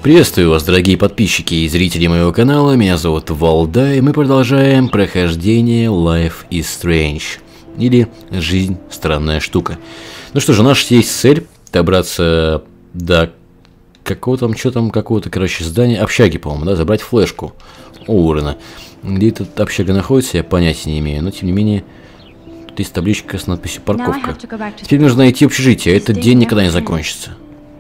Приветствую вас, дорогие подписчики и зрители моего канала, меня зовут Валда, и мы продолжаем прохождение Life is Strange, или Жизнь странная штука. Ну что же, у нас есть цель добраться до какого-то, короче, здания, общаги, по-моему, да, забрать флешку у Уоррена. Где эта общага находится, я понятия не имею, но тем не менее, тут есть табличка с надписью «Парковка». Теперь нужно найти общежитие, а этот день никогда не закончится.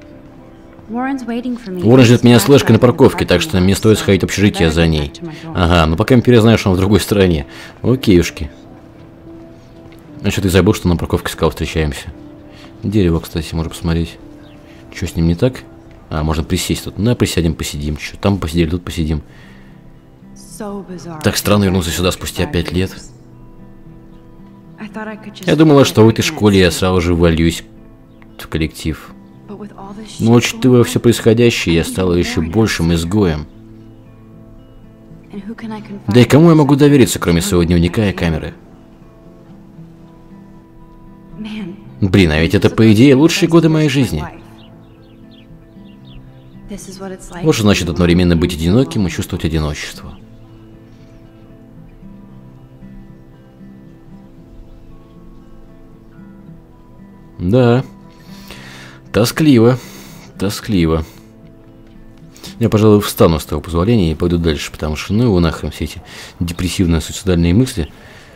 Уоррен ждет меня с флешкой на парковке, так что мне стоит сходить в общежитие за ней. Ага, ну пока я знаю, что он в другой стороне. Окейушки. А что ты забыл, что на парковке сказал, встречаемся? Дерево, кстати, можно посмотреть. Что с ним не так? А, можно присесть тут. Ну, присядем, посидим. Что там посидели, тут посидим. Так странно вернуться сюда спустя 5 лет. Я думала, что в этой школе я сразу же вольюсь в коллектив. Но учитывая все происходящее, я стала еще большим изгоем. Да и кому я могу довериться, кроме своего дневника и камеры? Блин, а ведь это, по идее, лучшие годы моей жизни. Вот что значит одновременно быть одиноким и чувствовать одиночество. Да. Тоскливо. Тоскливо. Я, пожалуй, встану с того позволения и пойду дальше, потому что, ну его нахрен, все эти депрессивные суицидальные мысли.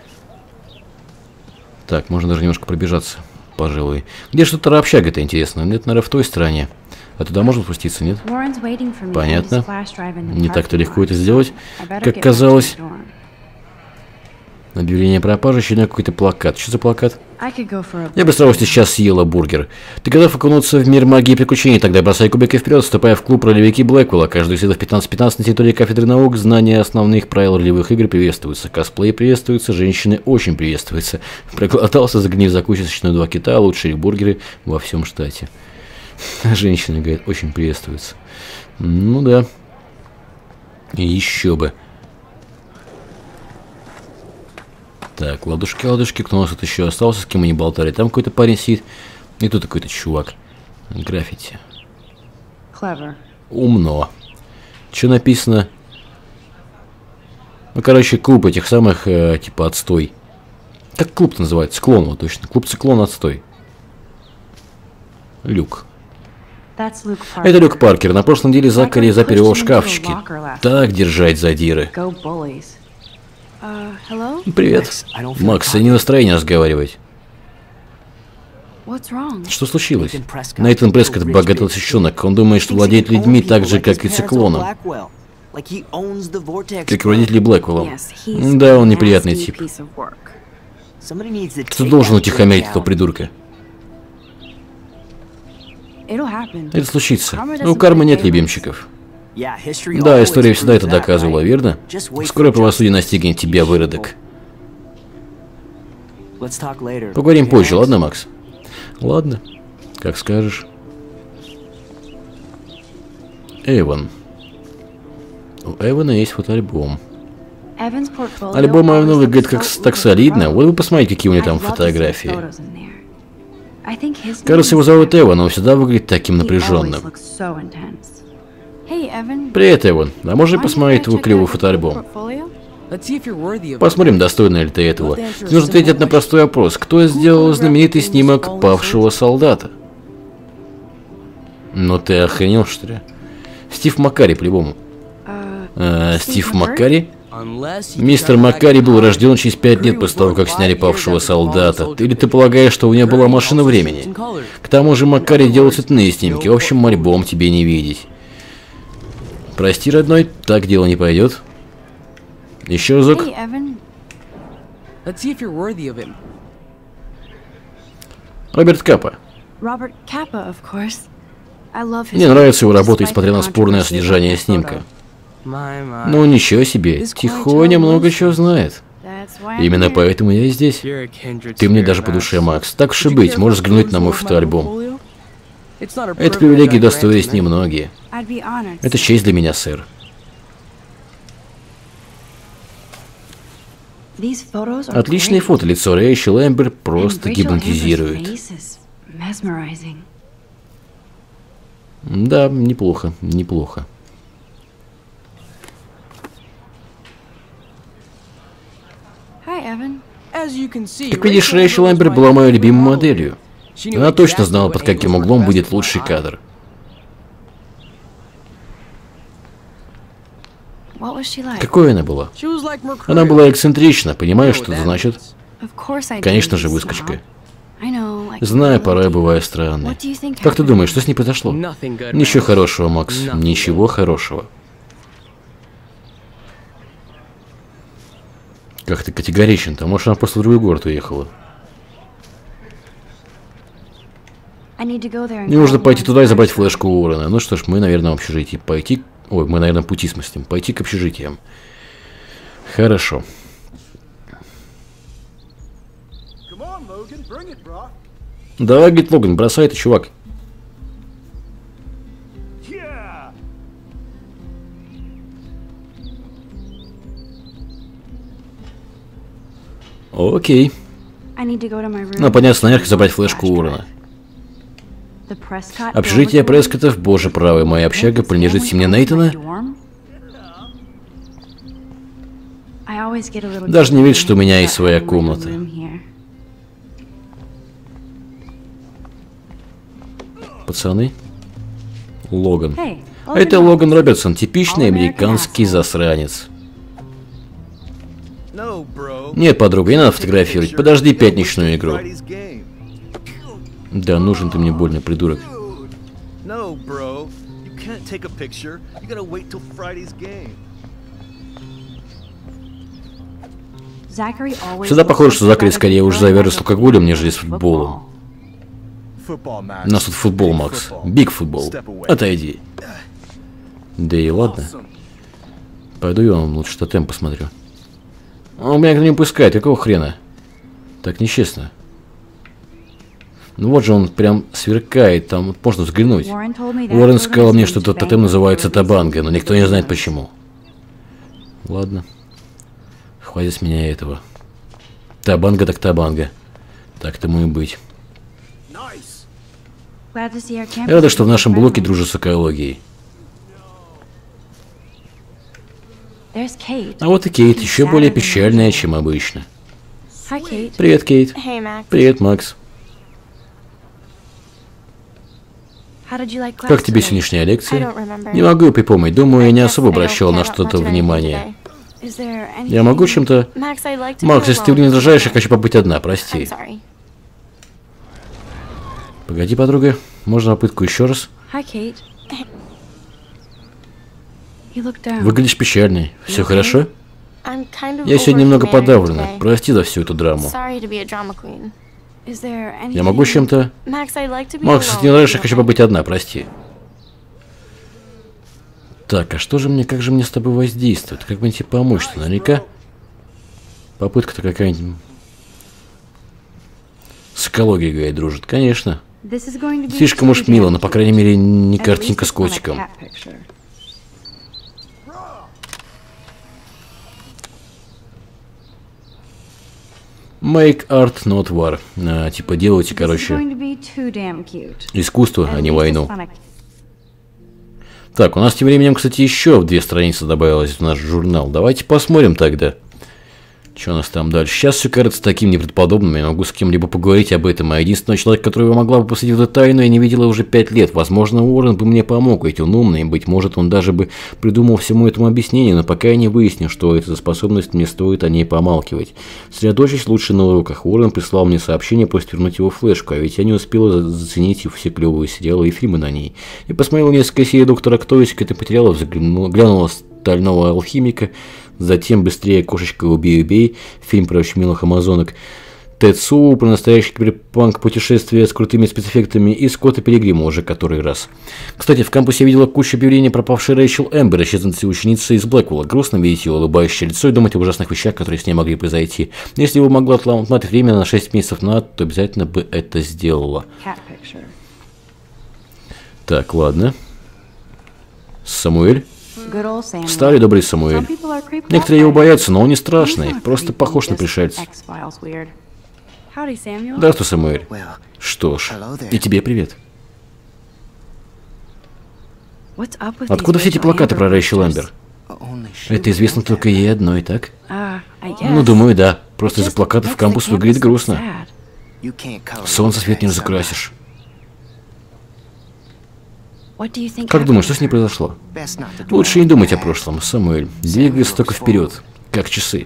Так, можно даже немножко пробежаться, пожалуй. Где же тут общага-то, интересно? Нет, наверное, в той стороне. А туда можно спуститься, нет? Понятно. Не так-то легко это сделать, как казалось. Объявление о пропаже, еще какой-то плакат. Что за плакат? Я бы с удовольствием сейчас съела бургер. Ты готов окунуться в мир магии и приключений? Тогда бросай кубики вперед, вступая в клуб ролевики Блэквелла. Каждую среду в 15:15 на территории кафедры наук. Знания основных правил ролевых игр приветствуются. Косплей приветствуется, женщины очень приветствуются. Проголодался, загнив закусочную 2 кита, лучшие бургеры во всем штате. Женщины, говорят, очень приветствуются. Ну да. И еще бы. Так, ладушки, ладушки, кто у нас тут еще остался, с кем мы не болтали? Там какой-то парень сидит, и тут какой-то чувак. Граффити. Умно. Что написано? Ну, короче, клуб этих самых, типа, отстой. Как клуб называется? Циклон, вот точно. Клуб Циклон отстой. Люк. Это Люк Паркер. На прошлой неделе Закари запер его в шкафчике. Так держать задиры. Привет. Макс, не настроение разговаривать. Что случилось? Нейтан Прескотт богатый священник. Он думает, что владеет людьми так же, как и циклоном. Как родители Блэквелла. Да, он неприятный тип. Кто должен утихомирить этого придурка? Это случится. У кармы нет любимчиков. Да, история всегда это доказывала, верно? Скоро правосудие настигнет тебя, выродок. Поговорим позже, ладно, Макс? Ладно, как скажешь. Эван. У Эвана есть фотоальбом. Альбом Эвана выглядит так солидно. Вот вы посмотрите, какие у него там фотографии. Кажется, его зовут Эван, но он всегда выглядит таким напряженным. Привет, Эван. А можно посмотреть твой клевый фотоальбом? Посмотрим, достойно ли ты этого. Тебе нужно ответить на простой вопрос. Кто сделал знаменитый снимок павшего солдата? Ну ты охренел, что ли? Стив Маккари, по-любому. Стив Маккари? Мистер Маккари был рожден через 5 лет после того, как сняли павшего солдата. Или ты полагаешь, что у него была машина времени? К тому же Маккари делал цветные снимки. В общем, альбом тебе не видеть. Прости, родной, так дело не пойдет. Еще разок. Роберт Капа. Мне нравится его работа, несмотря на спорное содержание снимка. Ну ничего себе, Тихоня много чего знает. Именно поэтому я и здесь. Ты мне даже по душе, Макс. Так уж и быть, можешь взглянуть на мой фотоальбом. Это привилегии удостоились немногие. Это честь для меня, сэр. Отличные фото, лицо Рэйчел Эмбер просто гипнотизирует. Да, неплохо, неплохо. Как видишь, Рэйчел Эмбер была моей любимой моделью. Она точно знала, под каким углом будет лучший кадр. Какой она была? Она была эксцентрична, понимаешь, что это значит? Конечно же, выскочка. Знаю, порой бываю странной. Как ты думаешь, что с ней произошло? Ничего хорошего, Макс, ничего хорошего. Как ты категоричен-то? Может, она просто в другой город уехала? Мне нужно пойти туда и забрать флешку Уоррена. Ну что ж, мы, наверное, в общежитии. Пойти... Ой, мы, наверное, пути сместим. Пойти к общежитиям. Хорошо. Давай, говорит Логан, бросай ты, чувак. Окей. Надо подняться наверх и забрать флешку Уоррена. Общежитие Прескоттов, боже правый, моя общага принадлежит семье Нейтана. Даже не видишь, что у меня есть своя комната. Пацаны. Логан. Это Логан Робертсон, типичный американский засранец. Нет, подруга, не надо фотографировать. Подожди пятничную игру. Да, нужен ты мне больно, придурок. Всегда похоже, что Закари скорее уж завяжет с алкоголем, нежели с футболом. У нас тут футбол, Макс. Биг футбол. Отойди. Да и ладно. Пойду я вам лучше тотем посмотрю. Он меня не пускает, какого хрена? Так нечестно. Ну вот же он прям сверкает, там можно взглянуть. Уоррен сказал мне, что этот тотем называется Табанга, но никто не знает почему. Ладно. Хватит с меня этого. Табанга так Табанга. Так тому и быть. Рада, что в нашем блоке дружат с экологией. А вот и Кейт, еще более печальная, чем обычно. Привет, Кейт. Привет, Макс. Как тебе сегодняшняя лекция? Не могу припомнить, думаю, я не особо обращал на что-то внимание. Я могу чем-то... Макс, если ты не возражаешь, я хочу побыть одна, прости. Погоди, подруга, можно попытку еще раз? Выглядишь печальной. Все хорошо? Я сегодня немного подавлена. Прости за всю эту драму. Я могу чем-то... Макс, если ты не нравишься, я хочу побыть одна, прости. Так, а что же мне, как же мне с тобой воздействовать? Как мне тебе помочь-то? Наверняка попытка-то какая-нибудь... С экологией, говорит, дружит. Конечно. Слишком уж мило, но, по крайней мере, не картинка с котиком. Make art, not war. Типа делайте, короче, искусство, а не войну. Так, у нас тем временем, кстати, еще 2 страницы добавилось в наш журнал. Давайте посмотрим тогда, что у нас там дальше. Сейчас все кажется таким неправдоподобным, я могу с кем-либо поговорить об этом. А единственный человек, которого могла бы посвятить в эту тайну, я не видела уже 5 лет. Возможно, Уоррен бы мне помог, ведь он умный, быть может, он даже бы придумал всему этому объяснение, но пока я не выясню, что это за способность, мне стоит о ней помалкивать. Сосредоточусь лучше на уроках. Уоррен прислал мне сообщение, просит вернуть его флешку, а ведь я не успела заценить все клевые сериалы и фильмы на ней. И посмотрела несколько серий Доктора Кто, если к этому материалу, глянула Стального алхимика, затем «Быстрее, кошечка, убей-убей», фильм про очень милых амазонок, Тецу, про настоящее киберпанк-путешествие с крутыми спецэффектами, и Скотта Пилигрима уже который раз. Кстати, в кампусе я видела кучу объявлений пропавшей Рэйчел Эмбер, исчезнувшей ученицы из Блэквелла. Грустно видеть ее улыбающее лицо и думать об ужасных вещах, которые с ней могли произойти. Если бы могла отмотать время на 6 месяцев назад, то обязательно бы это сделала. Так, ладно. Самуэль. Старый добрый Самуэль. Некоторые его боятся, но он не страшный, просто похож на пришельца. Здравствуй, Самуэль. Что ж, и тебе привет. Откуда все эти плакаты про Рэйчел Амбер? Это известно только ей одной, так? Ну, думаю, да. Просто из-за плакатов кампус выглядит грустно. Солнце свет не закрасишь. Как думаешь, что с ней произошло? Лучше не думать о прошлом, Самуэль. Двигайся только вперед, как часы.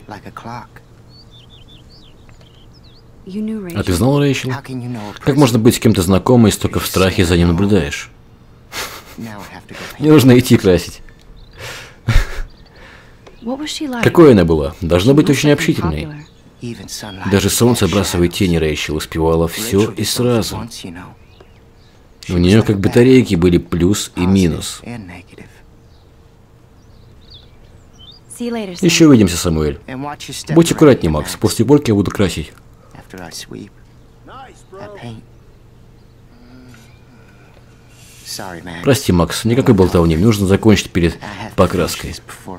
А ты знал Рэйчел? Как можно быть с кем-то знакомым, если только в страхе за ним наблюдаешь? Мне нужно идти красить. Какой она была? Должна быть очень общительной. Даже солнце отбрасывает тени, Рэйчел успевала все и сразу. У нее как батарейки были плюс и минус. Еще увидимся, Самуэль. Будь аккуратнее, Макс. После уборки я буду красить. Прости, Макс, никакой болтовни. Мне нужно закончить перед покраской.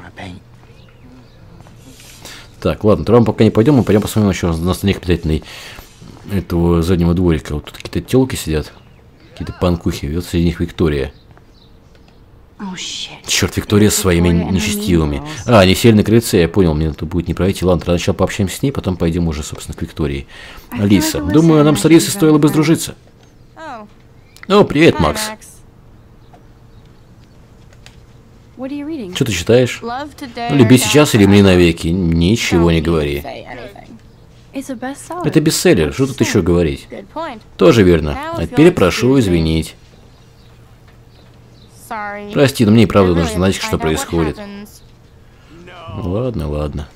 Так, ладно, туда мы пока не пойдем, мы пойдем посмотрим еще на остальных обитателей этого заднего дворика. Вот тут какие-то телки сидят, какие-то панкухи, ведет среди них Виктория. Черт, Виктория с своими нечестивыми. А, они сели на крыльце, я понял, мне тут будет не пройти. Ладно, тогда сначала пообщаемся с ней, потом пойдем уже, собственно, к Виктории. Алиса, думаю, нам с Алисой стоило бы сдружиться. О, привет, Макс. Что ты читаешь? Люби сейчас или мне навеки. Ничего не говори. Это бестселлер, что тут еще говорить? Тоже верно. А теперь прошу извинить. Прости, но мне и правда нужно знать, что происходит. Ладно, ладно.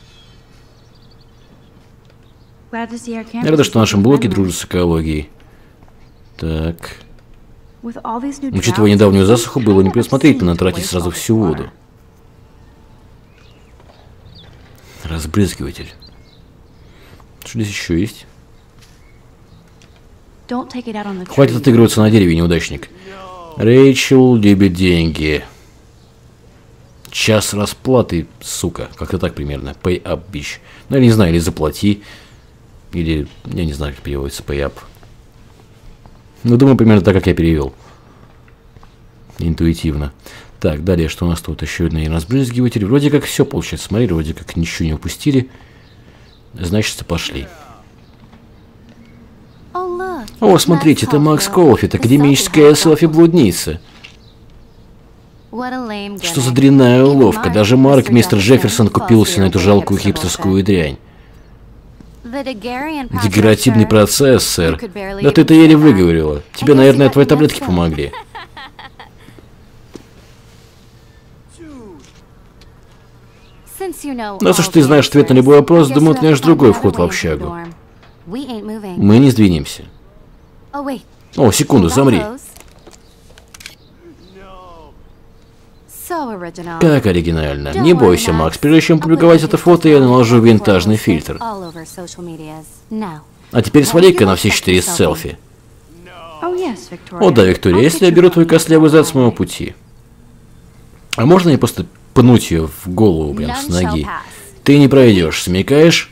Я рада, что в нашем блоге дружат с экологией. Так. Учитывая недавнюю засуху, было не предусмотрительно тратить сразу всю воду. Разбрызгиватель. Что здесь еще есть? Хватит отыгрываться на дереве, неудачник. Рэйчел любит деньги. Час расплаты, сука. Как-то так примерно. Pay up, bitch. Ну, я не знаю, или заплати. Или, я не знаю, как переводится pay up. Ну, думаю, примерно так, как я перевел. Интуитивно. Так, далее, что у нас тут? Еще один разбрызгиватель. Вроде как все получается. Смотри, вроде как ничего не упустили. Значит, пошли. О, смотрите, это Макс Колфит, академическая селфи-блудница. Что за дрянная уловка. Даже Марк, мистер Джефферсон, купился на эту жалкую хипстерскую дрянь. Дегенеративный процесс, сэр. Да ты это еле выговорила. Тебе, наверное, твои таблетки помогли. Раз уж ты знаешь ответ на любой вопрос, думаю, ты найдешь другой вход в общагу. Мы не сдвинемся. О, секунду, замри. Как оригинально. Не бойся, Макс, прежде чем публиковать это фото, я наложу винтажный фильтр. А теперь свали-ка на все 4 селфи. О да, Виктория, если я беру твой костлявый зад с моего пути. А можно мне просто пнуть ее в голову прям с ноги? Ты не пройдешь, смекаешь?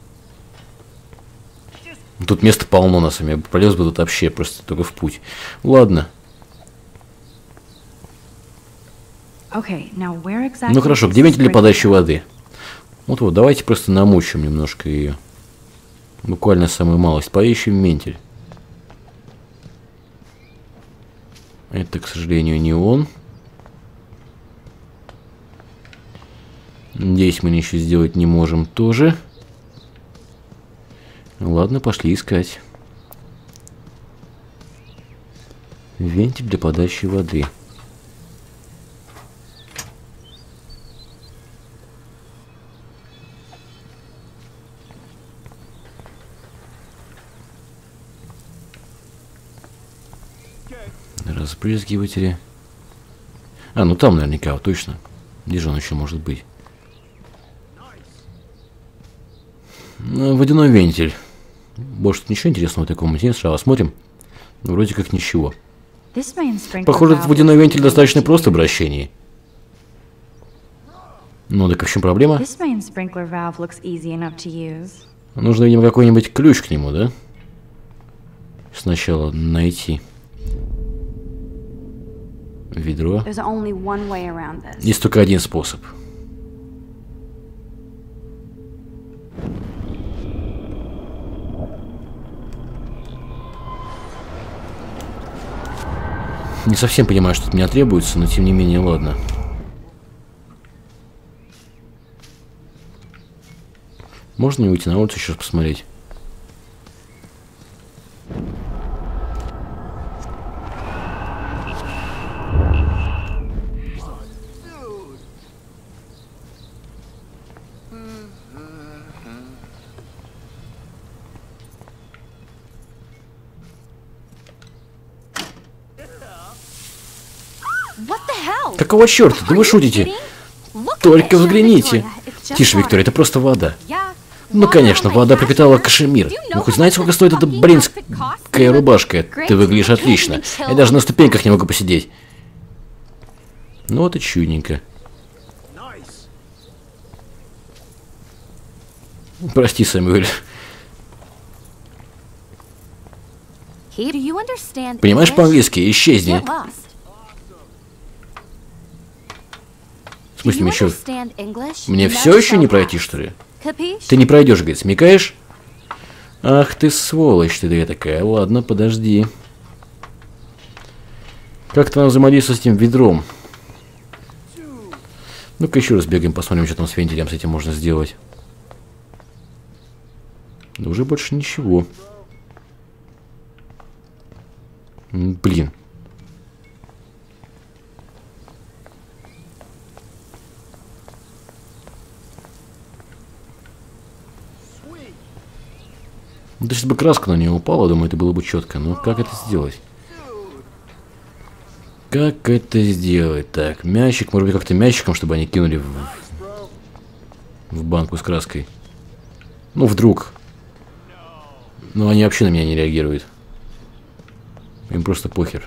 Тут места полно на самом деле. Полез бы тут вообще просто только в путь. Ладно. Ну хорошо, где вентиль для подачи воды? Вот, давайте просто намучим немножко ее. Буквально самую малость. Поищем вентиль. Это, к сожалению, не он. Здесь мы ничего сделать не можем тоже. Ладно, пошли искать. Вентиль для подачи воды. Разбрызгиватели. А, ну там наверняка, точно. Где же он еще может быть? Водяной вентиль. Больше ничего интересного такого нет. Сначала смотрим. Вроде как ничего. Похоже, этот водяной вентиль достаточно прост в обращении. Ну, так в чем проблема? Нужно, видимо, какой-нибудь ключ к нему, да? Сначала найти. Ведро. Есть только один способ. Не совсем понимаю, что от меня требуется, но тем не менее, ладно. Можно не уйти на улицу еще раз посмотреть? Какого черта? Да вы шутите? Только взгляните. Тише, Виктория, это просто вода. Ну, конечно, вода пропитала кашемир. Вы хоть знаете, сколько стоит эта бринская рубашка? Ты выглядишь отлично. Я даже на ступеньках не могу посидеть. Ну, вот и чудненько. Прости, Сэмюэль. Понимаешь по-английски? Исчезни. В смысле, еще... Мне все еще не пройти, что ли? Ты не пройдешь, говорит, смекаешь? Ах ты сволочь ты такая. Ладно, подожди. Как-то нам взаимодействовать с этим ведром. Ну-ка еще раз бегаем, посмотрим, что там с вентилем с этим можно сделать. Да уже больше ничего. Блин. Да если бы краска на нее упала, думаю, это было бы четко. Но как это сделать? Как это сделать? Так, мячик. Может быть, как-то мячиком, чтобы они кинули в банку с краской. Ну, вдруг. Но они вообще на меня не реагируют. Им просто похер.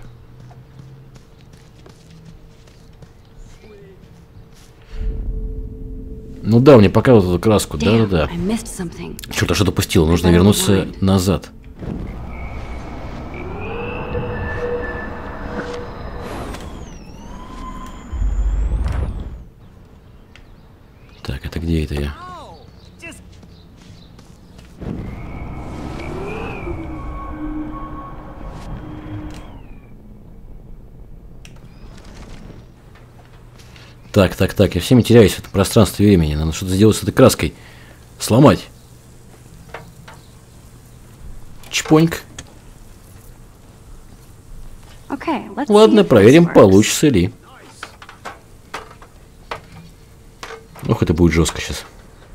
Ну да, мне показывают эту краску. Да-да-да. Черт, а что допустил? Нужно вернуться назад. Так, это где это я? Так, я всеми теряюсь в этом пространстве времени. Надо что-то сделать с этой краской. Сломать. Чпоньк. Ладно, проверим, получится ли. Ох, это будет жестко сейчас.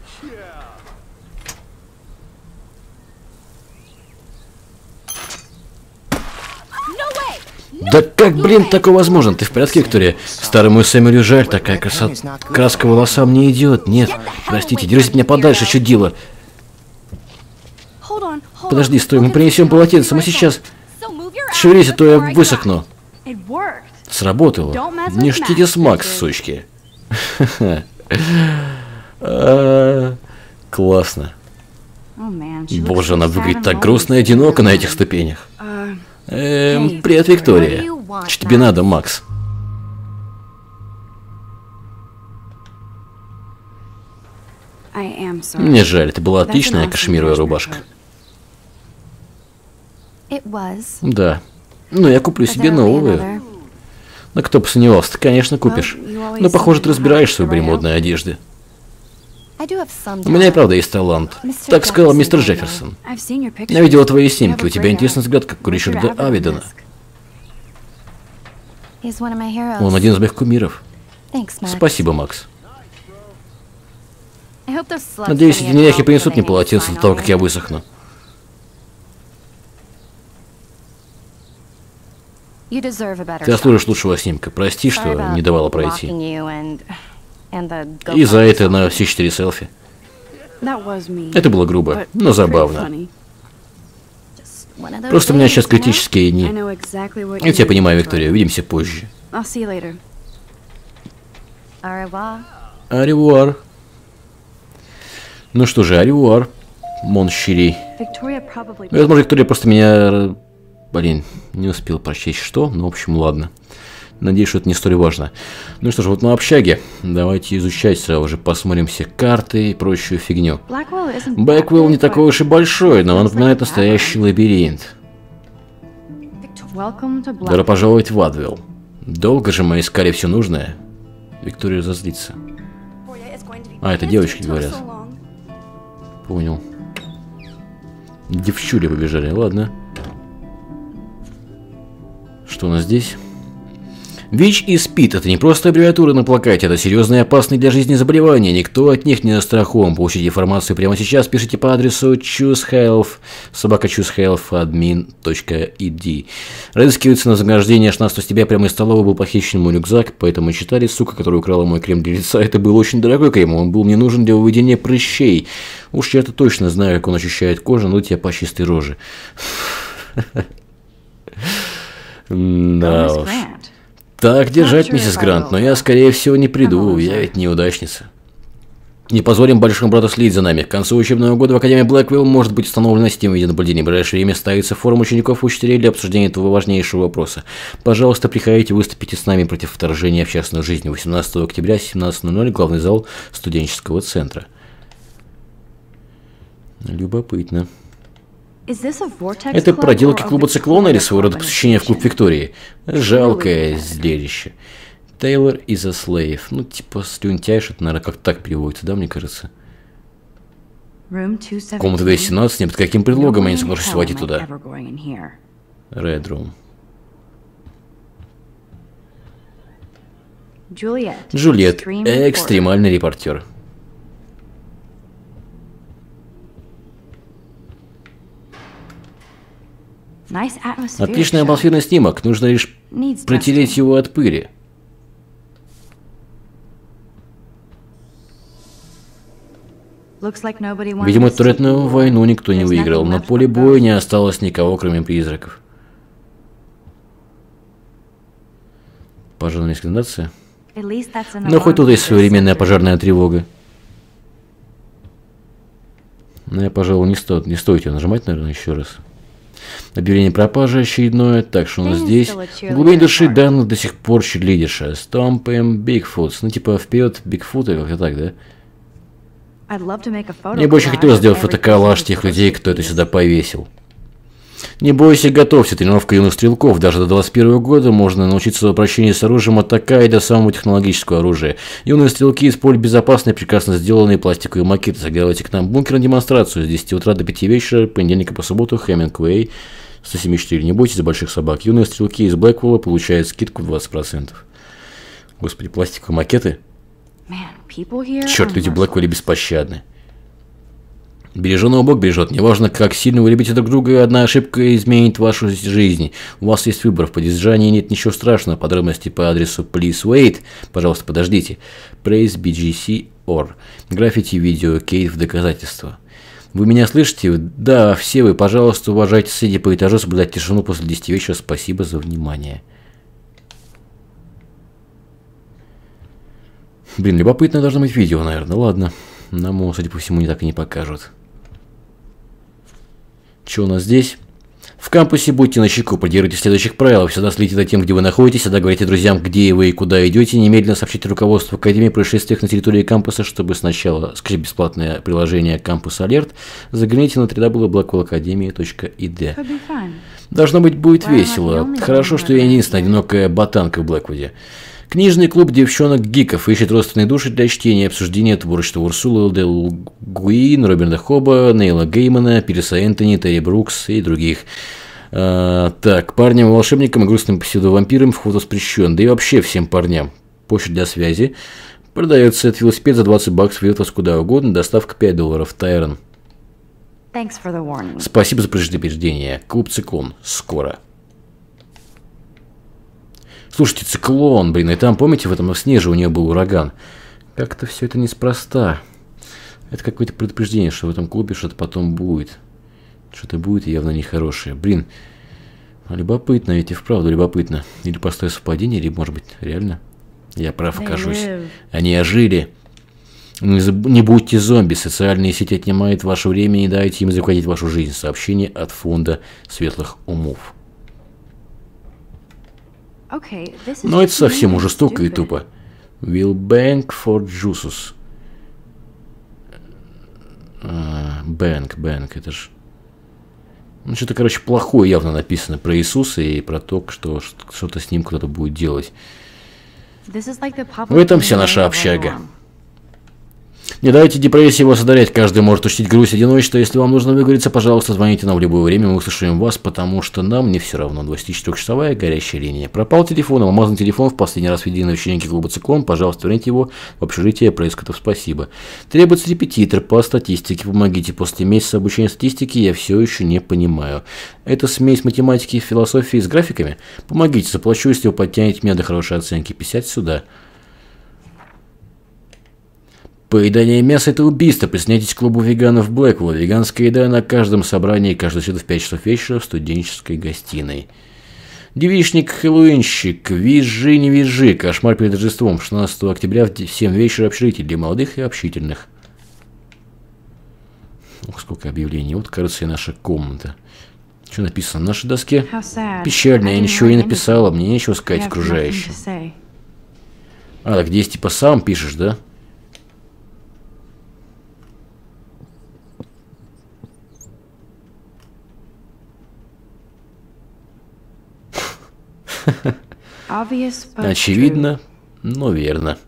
Да как, блин, такое возможно? Ты в порядке, Виктория? Старому Сэмюэлю жаль, такая краска волосам не идет. Нет, простите, держите меня подальше, чудило. Подожди, стой, мы принесем полотенце, мы сейчас... Шевелись, а то я высохну. Сработало. Не ждите с Макс, сучки. Классно. Боже, она выглядит так грустно и одиноко на этих ступенях. Привет, Виктория. Что тебе надо, Макс? Мне жаль, это была отличная кашемировая рубашка. Да. Ну, я куплю себе новую. Ну, кто бы сомневался, ты, конечно, купишь. Но, похоже, ты разбираешься в выборе модной одежды. У меня и правда есть талант. Так сказал мистер Джефферсон. Я видел твои снимки. У тебя интересный взгляд, как у Ричарда Авидона. Он один из моих кумиров. Спасибо, Макс. Надеюсь, эти неряхи принесут мне полотенце до того, как я высохну. Ты заслужишь лучшего снимка. Прости, что не давала пройти. И за это на все 4 селфи. Это было грубо, но забавно. Просто у меня сейчас критические дни. Я тебя понимаю, Виктория. Увидимся позже. Аревуар. Ну что же, аревуар, монщерей. Возможно, Виктория просто меня... Блин, не успел прочесть что, но в общем, ладно. Надеюсь, что это не столь важно. Ну что ж, вот на общаге. Давайте изучать сразу же. Посмотрим все карты и прочую фигню. Блэквилл не такой уж и большой, но он напоминает настоящий лабиринт. Добро пожаловать в Адвилл. Долго же мы искали все нужное. Виктория разозлится. А, это девочки говорят. Понял. Девчули побежали, ладно. Что у нас здесь? ВИЧ и СПИД – это не просто аббревиатура на плакате, это серьезные и опасные для жизни заболевания. Никто от них не застрахован. Получите информацию прямо сейчас, пишите по адресу choosehealth, choosehealth@admin.ed. Разыскивается на вознаграждение 16 сентября прямо из столовой был похищен мой рюкзак, поэтому читали, сука, которая украла мой крем для лица. Это был очень дорогой крем, он был мне нужен для выведения прыщей. Уж я-то точно знаю, как он ощущает кожу, но тебя по чистой роже. Да уж. Так держать, миссис Грант, но я, скорее всего, не приду, я ведь неудачница. Не позволим большому брату следить за нами. К концу учебного года в Академии Блэквилл может быть установлена система видеонаблюдения. В ближайшее время ставится форум учеников и учителей для обсуждения этого важнейшего вопроса. Пожалуйста, приходите, выступите с нами против вторжения в частную жизнь. 18 октября, 17:00, главный зал студенческого центра. Любопытно. Это проделки клуба Циклона или своего рода посещение в клуб Виктории? Жалкое зрелище. Тейлор is a slave. Ну, типа, слюнтяй, что-то, наверное, как так переводится, да, мне кажется? Комната 217, нет, под каким предлогом я не соглашусь войти туда? Red Room. Джульет, экстремальный репортер. Отличный атмосферный снимок, нужно лишь протереть его от пыли. Видимо, турретную войну никто не выиграл. На поле боя не осталось никого, кроме призраков. Пожарная сигнализация? Ну, хоть тут есть современная пожарная тревога. Но я, пожалуй, не стоит ее нажимать, наверное, еще раз. Объявление пропажи очередное, так что у нас здесь. В глубине души Дана до сих пор чирлидерша. Стомпаем Бигфутс. Ну, типа, вперед Бигфута, как-то так, да? Мне бы очень хотелось сделать фотоколлаж тех людей, кто это сюда повесил. Не бойся, готовься, тренировка юных стрелков. Даже до 21 года можно научиться обращению с оружием от АК и до самого технологического оружия. Юные стрелки используют безопасные, прекрасно сделанные пластиковые макеты. Заглядывайте к нам в бункер на демонстрацию с 10 утра до 5 вечера, понедельника по субботу, Хемингуэй, 174. Не бойтесь больших собак. Юные стрелки из Блэквилла получают скидку в 20%. Господи, пластиковые макеты? Черт, люди в Блэквилле беспощадны. Береженого Бог бережет. Неважно, как сильно вы любите друг друга, одна ошибка изменит вашу жизнь. У вас есть выбор. В подъезжании нет ничего страшного. Подробности по адресу Please Wait. Пожалуйста, подождите. Praise BGC or. Граффити, видео, Кейт в доказательство. Вы меня слышите? Да, все вы, пожалуйста, уважайте соседей по этажу, соблюдайте тишину после 10 вечера. Спасибо за внимание. Блин, любопытно должно быть видео, наверное. Ладно. Нам, судя по всему, не так и не покажут. Что у нас здесь? В кампусе будьте начеку, придерживайтесь следующих правил. Всегда следите за тем, где вы находитесь, всегда говорите друзьям, где вы и куда идете. Немедленно сообщите руководству Академии о происшествиях на территории кампуса, чтобы сначала скачать бесплатное приложение Campus Alert. Загляните на www.blackvillacademia.ed. Должно быть, будет весело. Хорошо, что я единственная одинокая ботанка в Блэквуде. Книжный клуб девчонок-гиков ищет родственные души для чтения и обсуждения творчества Урсулы Де Гуин, Роберта Хоба, Нейла Геймана, Пирса Энтони, Терри Брукс и других. Так, парням-волшебникам и грустным псевдовампирам вход воспрещен, да и вообще всем парням. Почта для связи. Продается этот велосипед за $20, ведет вас куда угодно, доставка $5. Тайрон. Спасибо за предупреждение. Клуб Циклон. Скоро. Слушайте, Циклон, блин, и там, помните, в этом сне же у нее был ураган. Как-то все это неспроста. Это какое-то предупреждение, что в этом клубе что-то потом будет. Что-то будет явно нехорошее. Блин, любопытно, ведь и вправду любопытно. Или простое совпадение, или, может быть, реально. Я прав окажусь. Они ожили. Не будьте зомби, социальные сети отнимают ваше время, не дайте им захватить вашу жизнь. Сообщение от фонда светлых умов. Но это совсем уже жестоко и тупо. Will bank for juices. Bank, это ж... Ну, что-то, короче, плохое явно написано про Иисуса и про то, что что-то с ним кто-то будет делать. В этом вся наша общага. Не дайте депрессии вас одарять, каждый может ощутить грусть, одиночество. Если вам нужно выговориться, пожалуйста, звоните нам в любое время, мы услышим вас, потому что нам не все равно. 24-часовая горящая линия. Пропал телефон, алмазный телефон, в последний раз введены в ученики клуба «Циклон», пожалуйста, верните его в общежитие Прескоттов, спасибо. Требуется репетитор по статистике, помогите, после месяца обучения статистике я все еще не понимаю. Это смесь математики и философии с графиками? Помогите, заплачу, если вы подтянете меня до хорошей оценки. 50 сюда. Поедание мяса – это убийство. Присоединяйтесь к клубу веганов Блэквелла. Веганская еда на каждом собрании, каждую среду в 5 часов вечера в студенческой гостиной. Девичник, хэллоуинщик, визжи, не визжи, кошмар перед Рождеством. 16 октября в 7 вечера общежитие для молодых и общительных. Ох, сколько объявлений. Вот, кажется, и наша комната. Что написано на нашей доске? Печально, я ничего не написала, мне нечего сказать окружающим. А, так здесь типа сам пишешь, да? Очевидно, но верно.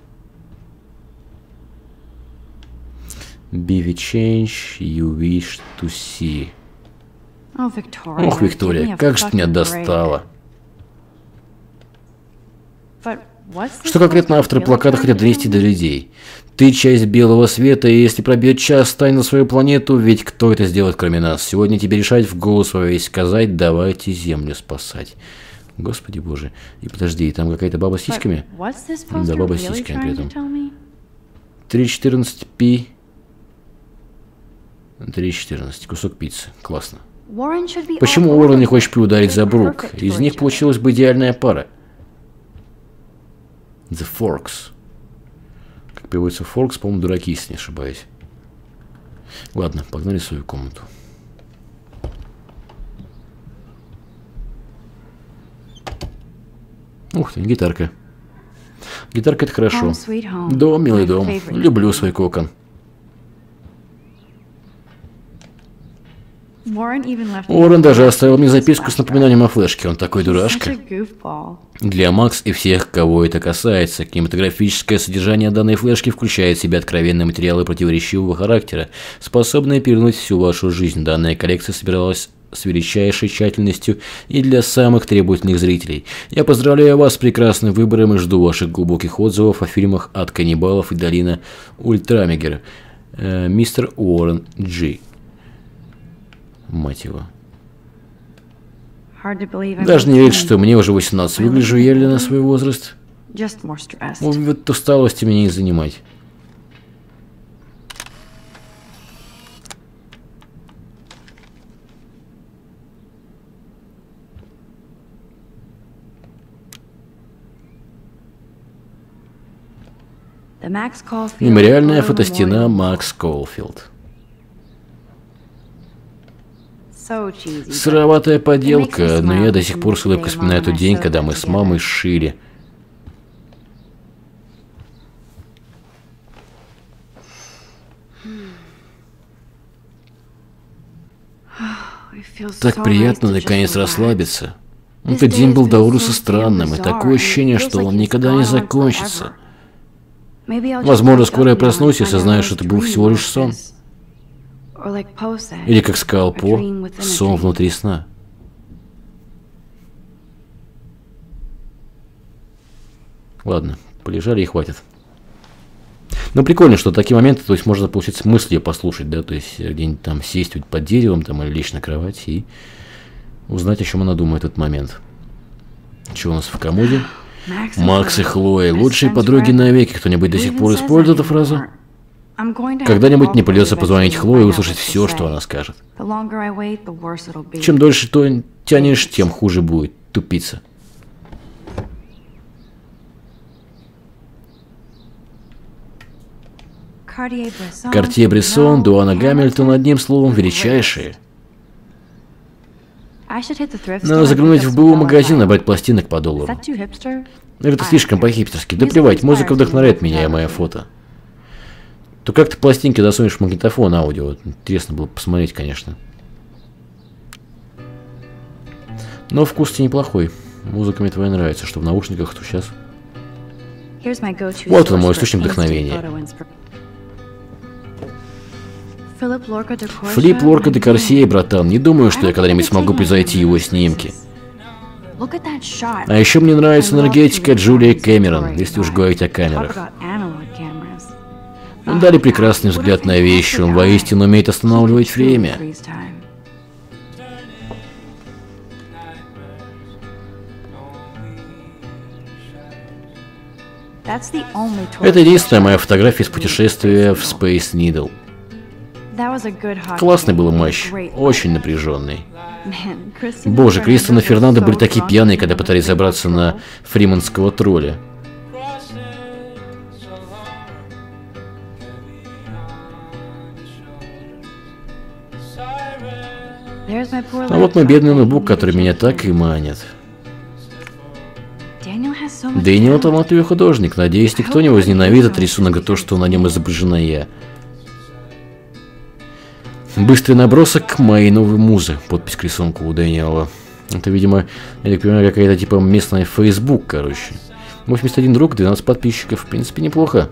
Be the change you wish to see. Ох, Виктория, как же ты меня достала. Что конкретно авторы плаката хотят донести до людей? Ты часть белого света, и если пробьет час, стань на свою планету, ведь кто это сделает, кроме нас? Сегодня тебе решать, в голос во весь сказать, давайте Землю спасать. Господи боже. И подожди, там какая-то баба с сиськами? Да, баба с сиськами при этом. 3.14 3.14. Кусок пиццы. Классно. Почему Уоррен не хочет ударить за Брук? Из них получилась бы идеальная пара. The Forks. Как переводится Forks, по-моему, дураки, если не ошибаюсь. Ладно, погнали в свою комнату. Ух ты, гитарка. Гитарка — это хорошо. Дом, милый дом. Люблю свой кокон. Уоррен даже оставил мне записку с напоминанием о флешке. Он такой дурашка. Для Макс и всех, кого это касается, кинематографическое содержание данной флешки включает в себя откровенные материалы противоречивого характера, способные перевернуть всю вашу жизнь. Данная коллекция собиралась с величайшей тщательностью и для самых требовательных зрителей. Я поздравляю вас с прекрасным выбором и жду ваших глубоких отзывов о фильмах «От каннибалов» и «Долина Ультрамегер». Мистер Уоррен Джи. Мать его. Даже не верится, что мне уже 18. Выгляжу я ли на свой возраст? Вот усталости меня не занимать. Мемориальная фотостена Макс Колфилд. Сыроватая поделка, но я до сих пор с улыбкой вспоминаю тот день, когда мы с мамой шили. Так приятно наконец расслабиться. Этот день был до ужаса странным, и такое ощущение, что он никогда не закончится. Возможно, скоро я проснусь и сознаю, что это был всего лишь сон. Или, как сказал По, сон внутри сна. Ладно, полежали и хватит. Ну, прикольно, что такие моменты, то есть можно, получается, мысли послушать, да, то есть где-нибудь там сесть под деревом там, или лечь на кровать и узнать, о чем она думает в этот момент. Что у нас в комоде? Макс и Хлоя, лучшие подруги навеки. Кто-нибудь до сих пор использует эту фразу? Когда-нибудь мне придется позвонить Хлое и услышать все, что она скажет. Чем дольше то тянешь, тем хуже будет, тупица. Картье-Брессон, Дуана Гамильтон, одним словом, величайшие. Надо заглянуть в БУ магазин, набрать пластинок по доллару. Это слишком по-хипстерски. Да плевать, музыка вдохновляет меня и моя фото. То как ты пластинки засунешь в магнитофон аудио? Интересно было посмотреть, конечно. Но вкус тебе неплохой. Музыка мне твоя нравится, что в наушниках, то сейчас. Вот он, мой источник вдохновения. Филипп Лорка де Корсье, братан. Не думаю, что я когда-нибудь смогу превзойти его снимки. А еще мне нравится энергетика Джулии Кэмерон, если уж говорить о камерах. Он дали прекрасный взгляд на вещи, он воистину умеет останавливать время. Это единственная моя фотография из путешествия в Space Needle. Классный был матч, очень напряженный. Боже, Кристен и Фернандо были такие пьяные, когда пытались забраться на фриманского тролля. А вот мой бедный ноутбук, который меня так и манит. Дэниел талантливый художник. Надеюсь, никто не возненавидит рисунок за то, что на нем изображена я. Быстрый набросок моей новой музы. Подпись к рисунку у Дэниела. Это, видимо, я так понимаю, какая-то типа местная Facebook, короче. 81 друг, 12 подписчиков. В принципе, неплохо.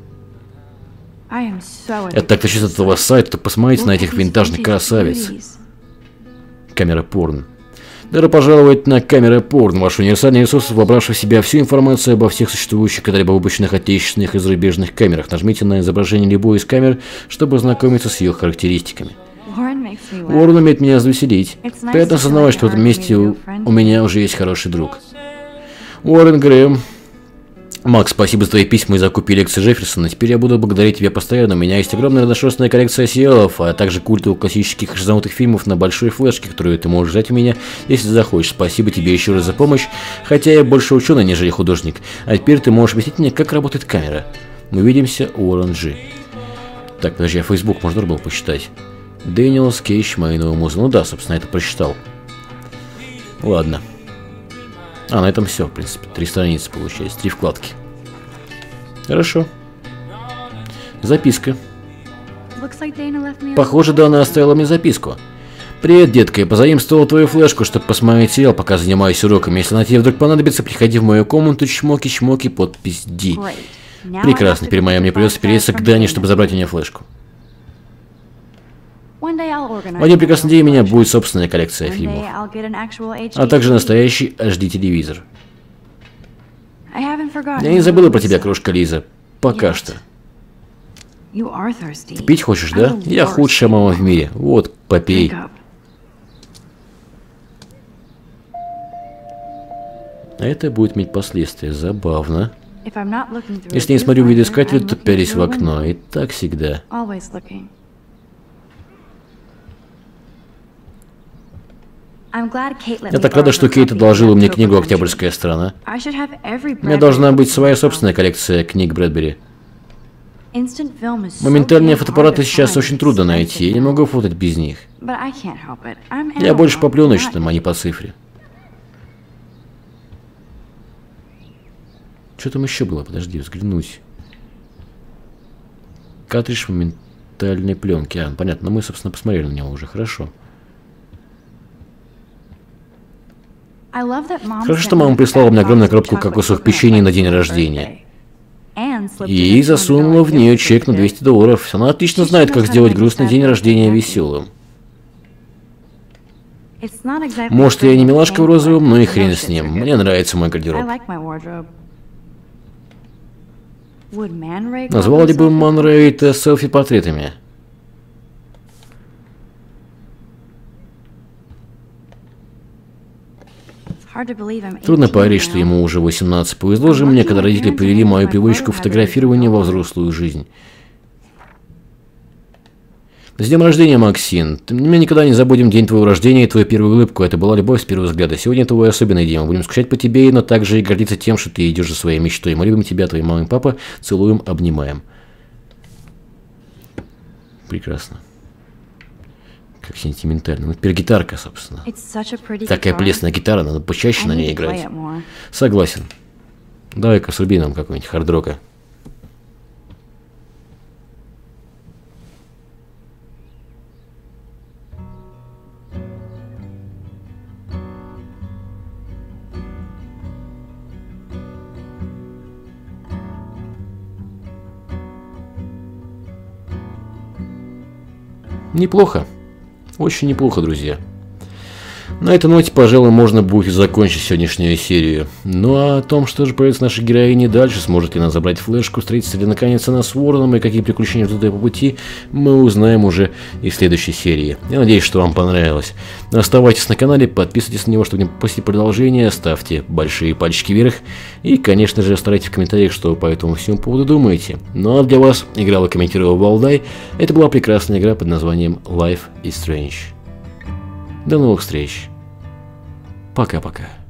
Я так тащусь от этого сайта, то посмотрите на этих винтажных красавиц. Камера порно. Добро пожаловать на камера порно, ваш универсальный ресурс, вобравший в себя всю информацию обо всех существующих когда-либо выпущенных отечественных и зарубежных камерах. Нажмите на изображение любой из камер, чтобы ознакомиться с ее характеристиками. Уоррен умеет меня развеселить. Приятно осознавать, что в этом месте у меня уже есть хороший друг. Уоррен Грэм. Макс, спасибо за твои письма и закупи лекции Джефферсона. Теперь я буду благодарить тебя постоянно. У меня есть огромная разношерстная коллекция сериалов, а также культовых классических шизанутых фильмов на большой флешке, которую ты можешь взять у меня, если захочешь. Спасибо тебе еще раз за помощь, хотя я больше ученый, нежели художник. А теперь ты можешь объяснить мне, как работает камера. Увидимся, Уоррен Джи. Так, подожди, а Facebook можно было посчитать? Дэниел Кейдж, моя новая муза. Ну да, собственно, это прочитал. Ладно. А, на этом все, в принципе. 3 страницы получается, 3 вкладки. Хорошо. Записка. Похоже, Дана оставила мне записку. Привет, детка, я позаимствовал твою флешку, чтобы посмотреть сериал, пока занимаюсь уроками. Если она тебе вдруг понадобится, приходи в мою комнату, чмоки-чмоки, подпись Ди. Прекрасно, теперь мне придется переться к Дане, чтобы забрать у нее флешку. В один прекрасный день у меня будет собственная коллекция фильмов, а также настоящий HD-телевизор. Я не забыла про тебя, крошка Лиза. Пока что. Ты пить хочешь, да? Я худшая мама в мире. Вот, попей. А это будет иметь последствия. Забавно. Если не смотрю видоискатель, то пялись в окно. И так всегда. Я так рада, что Кейт одолжила мне книгу «Октябрьская страна». У меня должна быть своя собственная коллекция книг Брэдбери. Моментальные фотоаппараты сейчас очень трудно найти, я не могу фотать без них. Я больше по пленочным, а не по цифре. Что там еще было? Подожди, взглянуть. Картридж моментальной пленки. А, понятно, мы, собственно, посмотрели на него уже, хорошо. Хорошо, что мама прислала мне огромную коробку кокосовых печений на день рождения. И засунула в нее чек на $200. Она отлично знает, как сделать грустный день рождения веселым. Может, я не милашка в розовом, но и хрен с ним. Мне нравится мой гардероб. Назвал ли бы Ман Рэй это селфи-портретами? Трудно поверить, что ему уже 18. Повезло же мне, когда родители привели мою привычку фотографирования во взрослую жизнь. С днем рождения, Максим. Мы никогда не забудем день твоего рождения и твою первую улыбку. Это была любовь с первого взгляда. Сегодня твой особенный день. Мы будем скучать по тебе, но также и гордиться тем, что ты идешь за своей мечтой. Мы любим тебя, твои мама и папа. Целуем, обнимаем. Прекрасно. Как сентиментально. Ну, теперь гитарка, собственно. Такая прелестная гитара, надо почаще на ней играть. Согласен. Давай-ка сруби нам какой-нибудь хард-рока. Неплохо. Очень неплохо, друзья. На этой ноте, пожалуй, можно будет закончить сегодняшнюю серию. Ну а о том, что же появится нашей героине дальше, сможет ли она забрать флешку, встретиться ли наконец она с Уорреном и какие приключения ждут ее по пути, мы узнаем уже и в следующей серии. Я надеюсь, что вам понравилось. Оставайтесь на канале, подписывайтесь на него, чтобы не пропустить продолжение, ставьте большие пальчики вверх и, конечно же, оставляйте в комментариях, что вы по этому всему поводу думаете. Ну а для вас играл и комментировал Валдай. Это была прекрасная игра под названием Life is Strange. До новых встреч. Пока-пока.